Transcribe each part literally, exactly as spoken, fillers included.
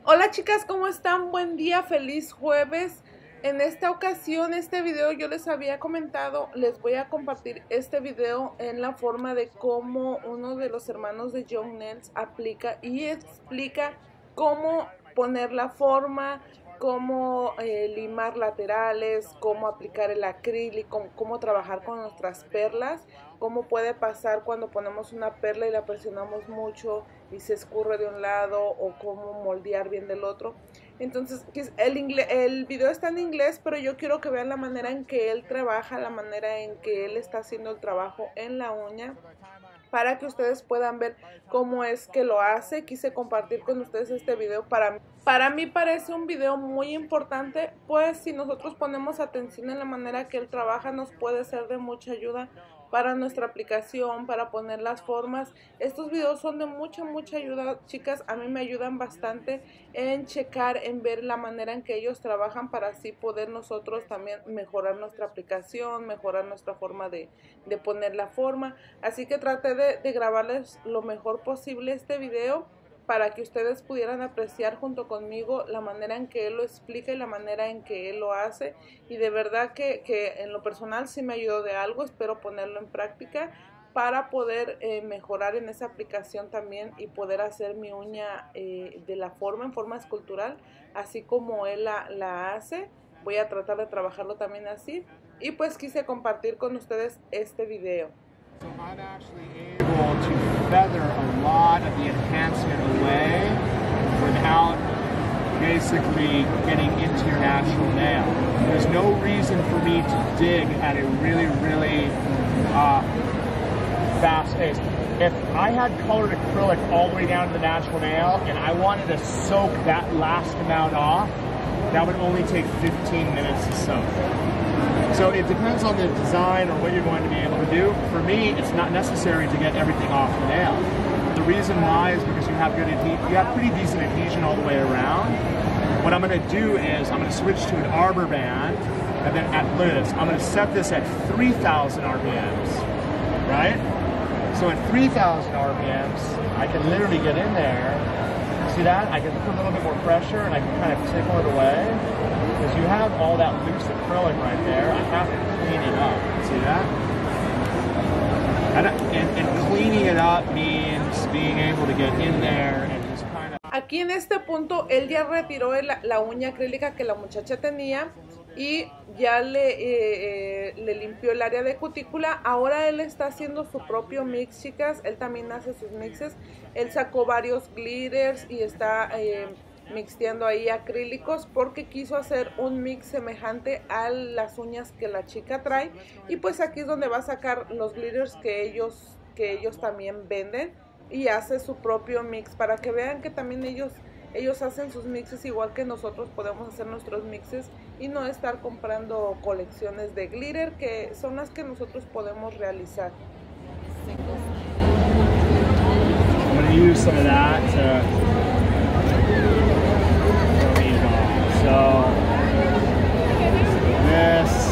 Hola chicas, ¿cómo están? Buen día, feliz jueves. En esta ocasión, este video yo les había comentado, les voy a compartir este video en la forma de cómo uno de los hermanos de Young Nails aplica y explica cómo poner la forma, cómo eh, limar laterales, cómo aplicar el acrílico, cómo trabajar con nuestras perlas, cómo puede pasar cuando ponemos una perla y la presionamos mucho y se escurre de un lado, o cómo moldear bien del otro. Entonces el, inglés, el video está en inglés, pero yo quiero que vean la manera en que él trabaja, la manera en que él está haciendo el trabajo en la uña, para que ustedes puedan ver cómo es que lo hace. Quise compartir con ustedes este video. Para, para mí parece un video muy importante, pues si nosotros ponemos atención en la manera que él trabaja, nos puede ser de mucha ayuda para nuestra aplicación, para poner las formas. Estos videos son de mucha, mucha ayuda, chicas. A mí me ayudan bastante en checar, en ver la manera en que ellos trabajan, para así poder nosotros también mejorar nuestra aplicación, mejorar nuestra forma de, de poner la forma. Así que traté de, de grabarles lo mejor posible este video, para que ustedes pudieran apreciar junto conmigo la manera en que él lo explica y la manera en que él lo hace. Y de verdad que, que en lo personal sí me ayudó de algo. Espero ponerlo en práctica para poder eh, mejorar en esa aplicación también, y poder hacer mi uña eh, de la forma, en forma escultural, así como él la, la hace. Voy a tratar de trabajarlo también así, y pues quise compartir con ustedes este video. So I'm actually able to feather a lot of the enhancement away without basically getting into your natural nail. There's no reason for me to dig at a really, really uh, fast pace. If I had colored acrylic all the way down to the natural nail and I wanted to soak that last amount off, that would only take fifteen minutes to soak. So it depends on the design or what you're going to be able to do. For me, it's not necessary to get everything off the nail. The reason why is because you have good adhesion, you have pretty decent adhesion all the way around. What I'm going to do is I'm going to switch to an arbor band, and then at, look at this, I'm going to set this at three thousand R P Ms, right? So at three thousand R P Ms, I can literally get in there. See that? I can put a little bit more pressure and I can kind of tickle it away. Because you have all that loose acrylic right there, I have to clean it up. See that? And, and, and cleaning it up means being able to get in there and just kind of... Aquí en este punto él ya retiró el, la uña acrílica que la muchacha tenía, y ya le, eh, eh, le limpió el área de cutícula. Ahora él está haciendo su propio mix, chicas. Él también hace sus mixes. Él sacó varios glitters y está eh, mixteando ahí acrílicos, porque quiso hacer un mix semejante a las uñas que la chica trae. Y pues aquí es donde va a sacar los glitters que ellos, que ellos también venden, y hace su propio mix, para que vean que también ellos ellos hacen sus mixes igual que nosotros podemos hacer nuestros mixes, y no estar comprando colecciones de glitter, que son las que nosotros podemos realizar. I'm going to use some of that to clean it off. So this.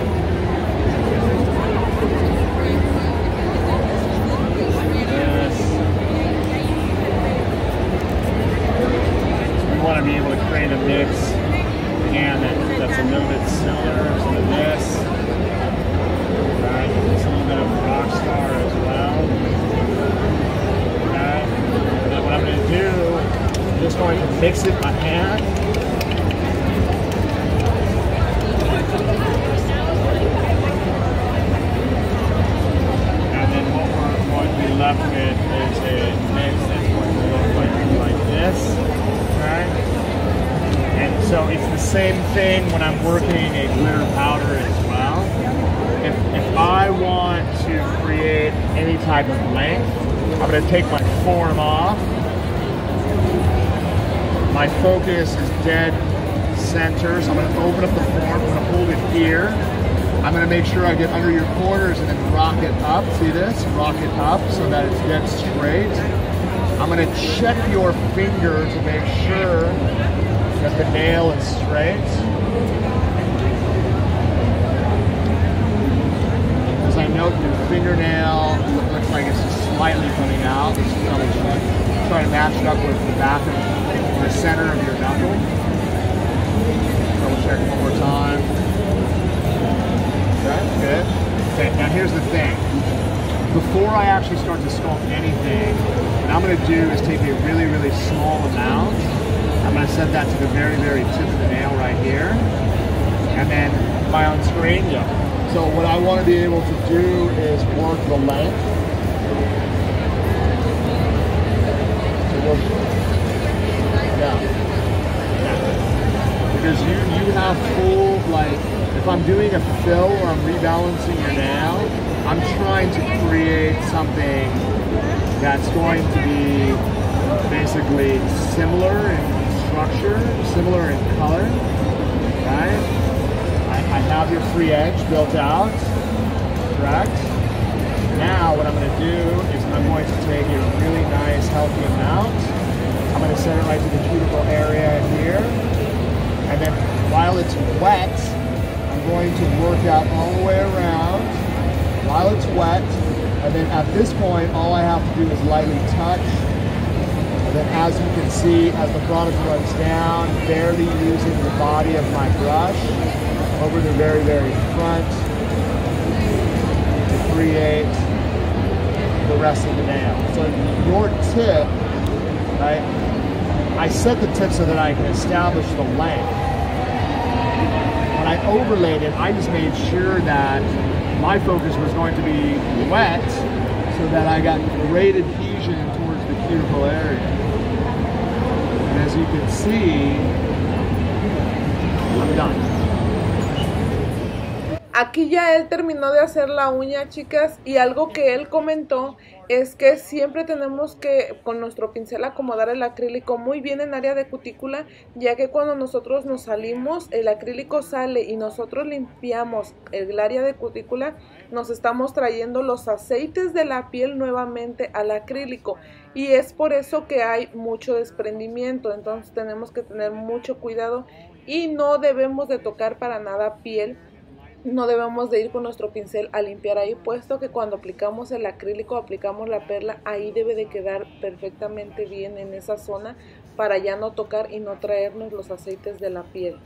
I want to be able to create a mix again that, that's a little bit similar to this. Right, it's a little bit of Rockstar as well. Okay, and then what I'm going to do, I'm just going to mix it by hand. And then what we're going to be left with is a mix that's going to look like, like this. Right? And so it's the same thing when I'm working a glitter powder as well. If, if I want to create any type of length, I'm going to take my form off. My focus is dead center, so I'm going to open up the form, I'm going to hold it here. I'm going to make sure I get under your corners and then rock it up. See this? Rock it up so that it's dead straight. I'm going to check your finger to make sure that the nail is straight. As I note, your fingernail looks like it's just slightly coming out. Just double check. Try to match it up with the back of the center of your knuckle. Double check one more time. Okay, good. Okay, now here's the thing. Before I actually start to sculpt anything, what I'm going to do is take a really, really small amount. I'm going to set that to the very, very tip of the nail right here. And then my on screen, yeah. So what I want to be able to do is work the length. So work, yeah. yeah. Because you, you have full, like, if I'm doing a fill or I'm rebalancing your nail, I'm trying to create something that's going to be basically similar in structure, similar in color, right? I have your free edge built out, correct? Now what I'm going to do is I'm going to take a really nice healthy amount. I'm going to set it right to the cuticle area here. And then while it's wet, I'm going to work out all the way around while it's wet. And then at this point, all I have to do is lightly touch. And then as you can see, as the product runs down, barely using the body of my brush over the very, very front to create the rest of the nail. So your tip, right? I set the tip so that I can establish the length. When I overlaid it, I just made sure that my focus was going to be wet so that I got great adhesion towards the cuticle area. And as you can see, I'm done. Aquí ya él terminó de hacer la uña, chicas, y algo que él comentó es que siempre tenemos que con nuestro pincel acomodar el acrílico muy bien en área de cutícula, ya que cuando nosotros nos salimos, el acrílico sale y nosotros limpiamos el área de cutícula, nos estamos trayendo los aceites de la piel nuevamente al acrílico, y es por eso que hay mucho desprendimiento. Entonces tenemos que tener mucho cuidado y no debemos de tocar para nada piel. No debemos de ir con nuestro pincel a limpiar ahí, puesto que cuando aplicamos el acrílico, aplicamos la perla, ahí debe de quedar perfectamente bien en esa zona para ya no tocar y no traernos los aceites de la piel.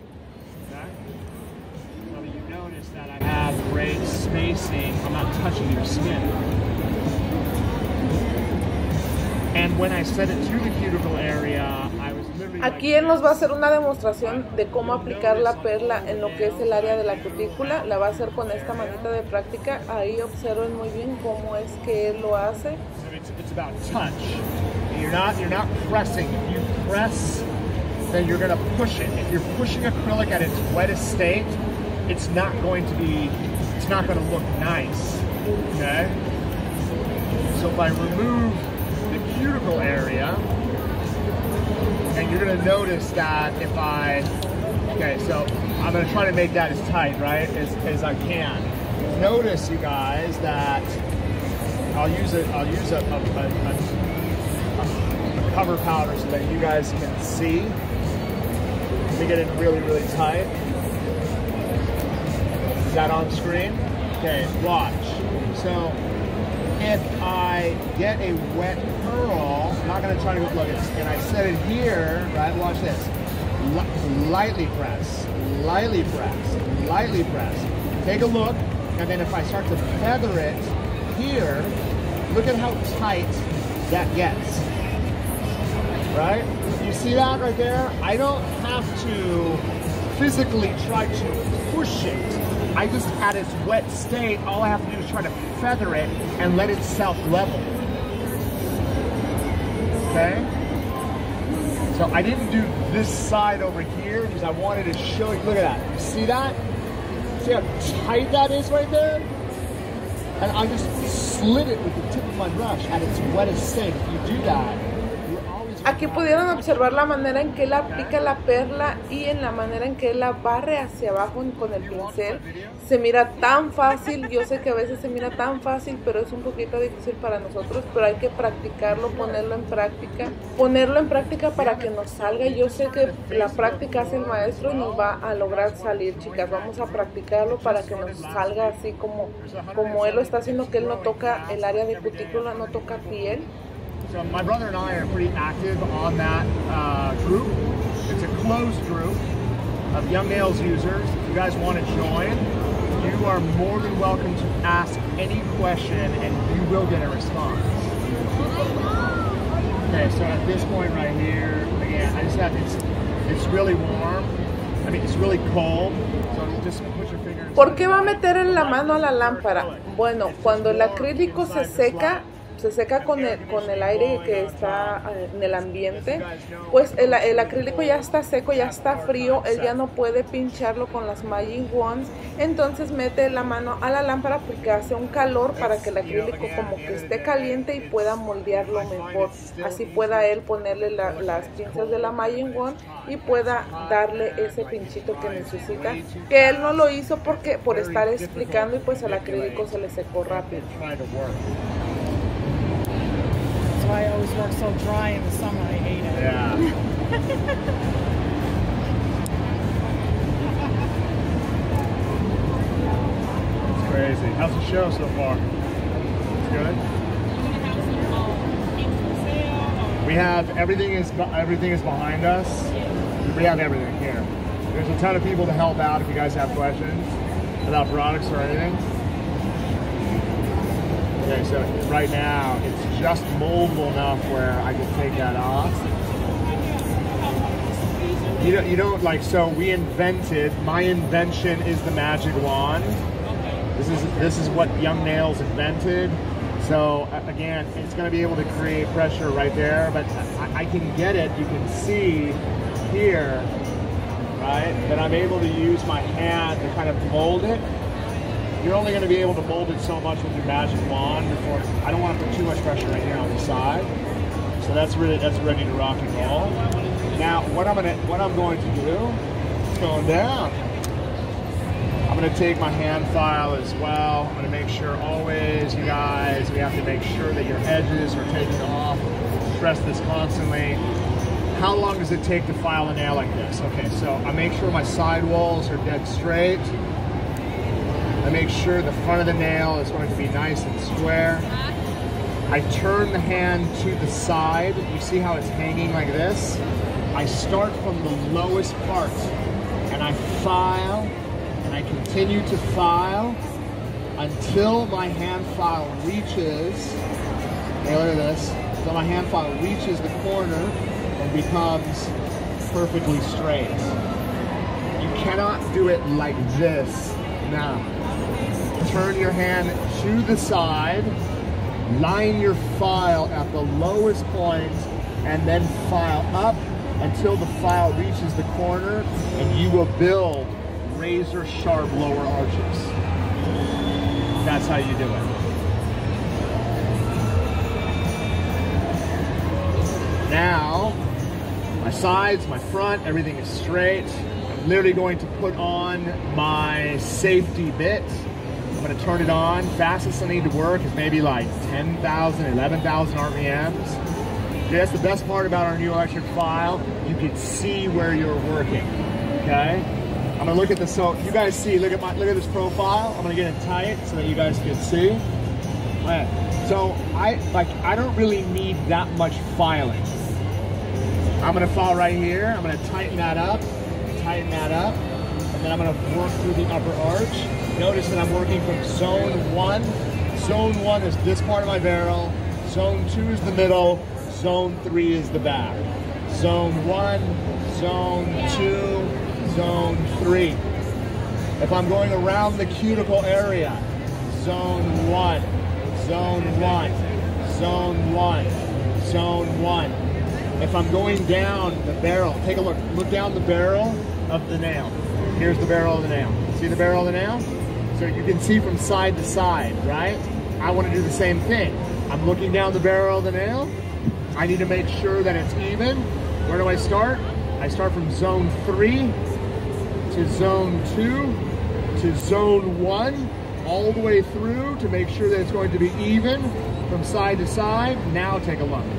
Aquí él nos va a hacer una demostración de cómo aplicar la perla en lo que es el área de la cutícula. La va a hacer con esta manita de práctica. Ahí observen muy bien cómo es que él lo hace. It's about touch. You're not, you're not pressing. If you press, then you're going to push it. If you're pushing acrylic at its wettest state, it's not going to be, it's not going to look nice. Okay? So if I remove the cuticle area, and you're going to notice that if I, okay, so I'm going to try to make that as tight, right, as, as I can. Notice, you guys, that I'll use a, I'll use a, a, a, a cover powder so that you guys can see. Let me get it really, really tight. Is that on screen? Okay, watch. So if I get a wet pearl, I'm not going to try to look at this, and I set it here, right, watch this. L lightly press, lightly press, lightly press. Take a look, and then if I start to feather it here, look at how tight that gets, right? You see that right there? I don't have to physically try to push it. I just, at its wet state, all I have to do is try to feather it and let it self-level. Okay? So I didn't do this side over here because I wanted to show you. Look at that. You see that? See how tight that is right there? And I just slid it with the tip of my brush at its wettest state. If you do that, aquí pudieron observar la manera en que él aplica la perla y en la manera en que él la barre hacia abajo con el pincel. Se mira tan fácil, yo sé que a veces se mira tan fácil, pero es un poquito difícil para nosotros, pero hay que practicarlo, ponerlo en práctica, ponerlo en práctica para que nos salga. Yo sé que la práctica hace el maestro y nos va a lograr salir, chicas. Vamos a practicarlo para que nos salga así como, como él lo está haciendo, que él no toca el área de cutícula, no toca piel. So my brother and I are pretty active on that uh, group. It's a closed group of Young Nails users. If you guys want to join, you are more than welcome to ask any question and you will get a response. Okay, so at this point right here, again, I just have, it's, it's really warm. I mean, it's really cold, so just put your finger inside. ¿Por qué va a meter en la mano a la lámpara? Bueno, cuando el acrílico se seca, se seca con el, con el aire que está en el ambiente, pues el, el acrílico ya está seco, ya está frío, él ya no puede pincharlo con las Magic Wands, entonces mete la mano a la lámpara porque hace un calor para que el acrílico como que esté caliente y pueda moldearlo mejor, así pueda él ponerle la, las pinzas de la Magic Wand y pueda darle ese pinchito que necesita, que él no lo hizo porque por estar explicando y pues el acrílico se le secó rápido. That's why I always work so dry in the summer. I hate it. Yeah. It's crazy. How's the show so far? It's good. We have everything is everything is behind us. We have everything here. There's a ton of people to help out if you guys have questions about products or anything. Okay, so right now it's just moldable enough where I can take that off. You don't, you don't like, so we invented, my invention is the Magic Wand. This is, this is what Young Nails invented. So again, it's going to be able to create pressure right there, but I, I can get it, you can see here, right, that I'm able to use my hand to kind of mold it. You're only going to be able to mold it so much with your Magic Wand before, I don't want to put too much pressure right here on the side. So that's really, that's ready to rock and roll. Now, what I'm going to, what I'm going to do, it's going down. I'm going to take my hand file as well. I'm going to make sure always, you guys, we have to make sure that your edges are taken off. Stress this constantly. How long does it take to file a nail like this? Okay, so I make sure my side walls are dead straight. I make sure the front of the nail is going to be nice and square. I turn the hand to the side. You see how it's hanging like this? I start from the lowest part and I file and I continue to file until my hand file reaches, hey, look at this, until my hand file reaches the corner and becomes perfectly straight. You cannot do it like this now. Turn your hand to the side, line your file at the lowest point, and then file up until the file reaches the corner, and you will build razor sharp lower arches. That's how you do it. Now, my sides, my front, everything is straight. I'm literally going to put on my safety bit. I'm going to turn it on. Fastest I need to work is maybe like ten thousand, eleven thousand R P Ms. Okay, that's the best part about our new electric file. You can see where you're working. Okay, I'm going to look at this. So you guys see, look at my, look at this profile. I'm going to get it tight so that you guys can see. Right. So I like I don't really need that much filing. I'm going to file right here. I'm going to tighten that up, tighten that up, and then I'm going to work through the upper arch. Notice that I'm working from zone one. Zone one is this part of my barrel. Zone two is the middle. Zone three is the back. Zone one, zone two, zone three. If I'm going around the cuticle area, zone one, zone one, zone one, zone one. If I'm going down the barrel, take a look. Look down the barrel of the nail. Here's the barrel of the nail. See the barrel of the nail? So you can see from side to side, right? I want to do the same thing. I'm looking down the barrel of the nail. I need to make sure that it's even. Where do I start? I start from zone three to zone two to zone one, all the way through to make sure that it's going to be even from side to side. Now take a look.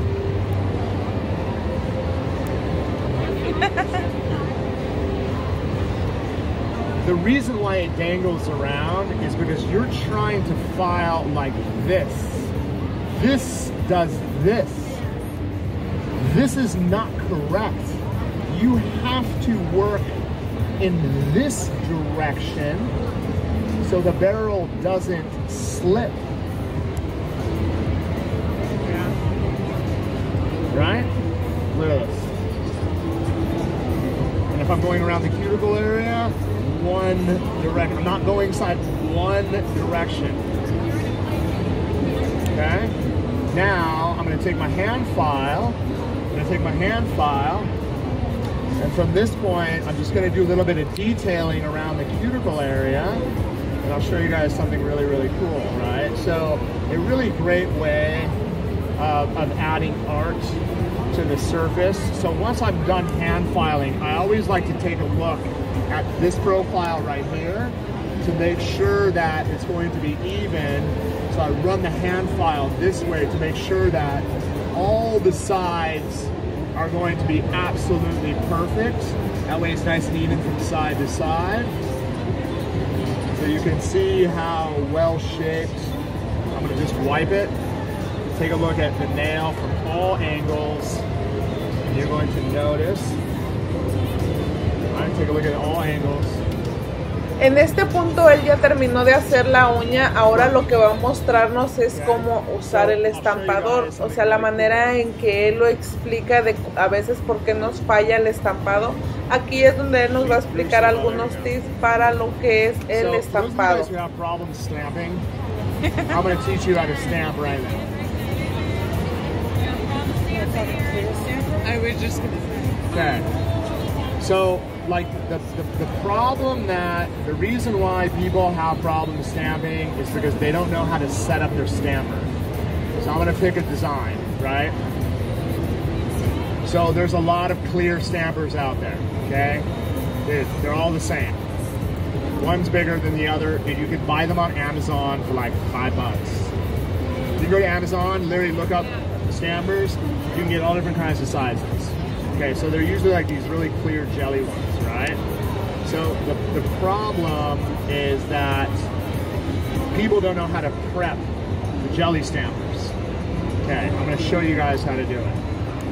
The reason why it dangles around is because you're trying to file like this. This does this. This is not correct. You have to work in this direction so the barrel doesn't slip. Right? Look at this. And if I'm going around the cuticle area, one direction. I'm not going side, one direction. Okay? Now, I'm going to take my hand file. I'm going to take my hand file. And from this point, I'm just going to do a little bit of detailing around the cuticle area. And I'll show you guys something really, really cool, right? So, a really great way of, of adding art to the surface. So once I'm done hand filing, I always like to take a look at this profile right here to make sure that it's going to be even. So I run the hand file this way to make sure that all the sides are going to be absolutely perfect. That way it's nice and even from side to side. So you can see how well shaped. I'm going to just wipe it. Take a look at the nail from all angles. And you're going to notice. All right, take a look at all angles. En este punto él ya terminó de hacer la uña, ahora lo que va a mostrarnos es cómo usar el estampador, o sea, la manera en que él lo explica de a veces por qué nos falla el estampado. Aquí es donde él nos va a explicar algunos tips para lo que es el estampado. I'm going to teach you how to stamp right now. I was just going to say. Okay. So, like, the, the, the problem that, the reason why people have problems stamping is because they don't know how to set up their stamper. So I'm going to pick a design, right? So there's a lot of clear stampers out there, okay? They're, they're all the same. One's bigger than the other, and you can buy them on Amazon for like five bucks. If you go to Amazon, literally look up stampers, you can get all different kinds of sizes. Okay, so they're usually like these really clear jelly ones, right? So the, the problem is that people don't know how to prep the jelly stampers. Okay, I'm gonna show you guys how to do it.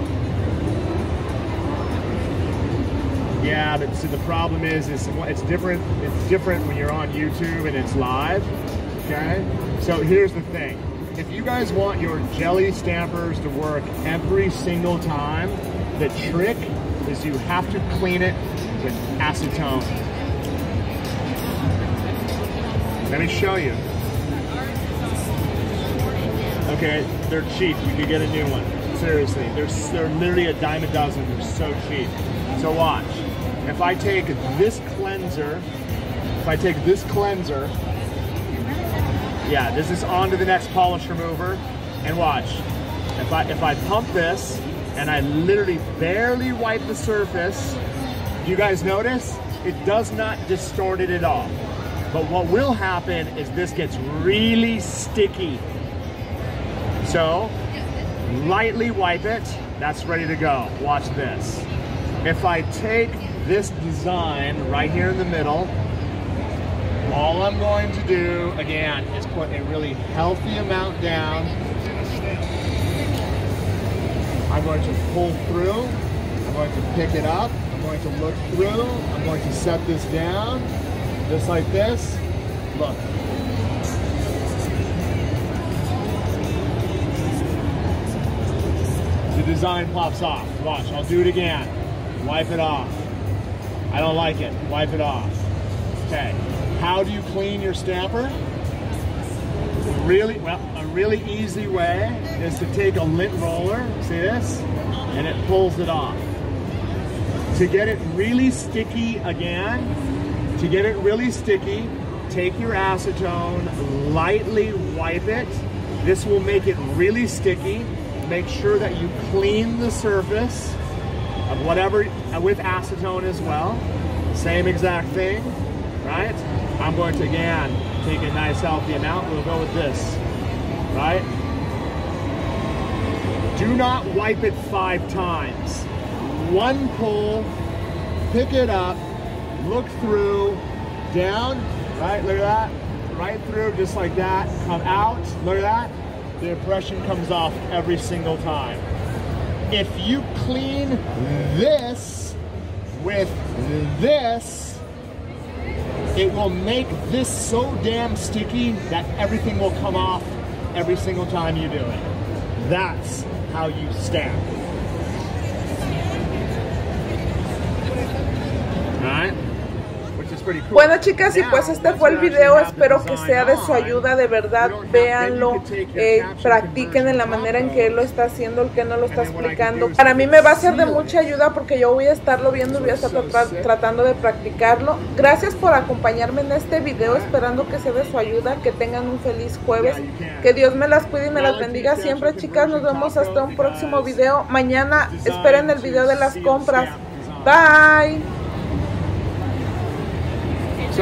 Yeah, but see, the problem is, is it's different. It's different when you're on YouTube and it's live. Okay, so here's the thing: if you guys want your jelly stampers to work every single time, the trick is you have to clean it with acetone. Let me show you. Okay, they're cheap. You could get a new one. Seriously, they're they're literally a dime a dozen. They're so cheap. So watch. If I take this cleanser, if I take this cleanser, yeah, this is on to the next polish remover, and watch. If I if I pump this and I literally barely wipe the surface, do you guys notice? It does not distort it at all. But what will happen is this gets really sticky. So, lightly wipe it, that's ready to go. Watch this. If I take this design right here in the middle, all I'm going to do, again, is put a really healthy amount down. I'm going to pull through, I'm going to pick it up, I'm going to look through, I'm going to set this down, just like this. Look. The design pops off. Watch, I'll do it again. Wipe it off. I don't like it. Wipe it off. Okay. How do you clean your stamper? Really, well, a really easy way is to take a lint roller, see this? And it pulls it off. To get it really sticky again, to get it really sticky, take your acetone, lightly wipe it. This will make it really sticky. Make sure that you clean the surface of whatever, with acetone as well. Same exact thing, right? I'm going to, again, take a nice healthy amount. We'll go with this, right? Do not wipe it five times. One pull, pick it up, look through, down, right? Look at that. Right through, just like that. Come out, look at that. the impression comes off every single time. If you clean this with this, it will make this so damn sticky that everything will come off every single time you do it. That's how you stamp. Alright? Bueno, chicas, y pues este fue el video. Espero que sea de su ayuda, de verdad. Véanlo, eh, practiquen en la manera en que él lo está haciendo, el que no lo está explicando. Para mí me va a ser de mucha ayuda porque yo voy a estarlo viendo y voy a estar tra tratando de practicarlo. Gracias por acompañarme en este video, esperando que sea de su ayuda. Que tengan un feliz jueves, que Dios me las cuide y me las bendiga siempre, chicas. Nos vemos hasta un próximo video. Mañana esperen el video de las compras. Bye.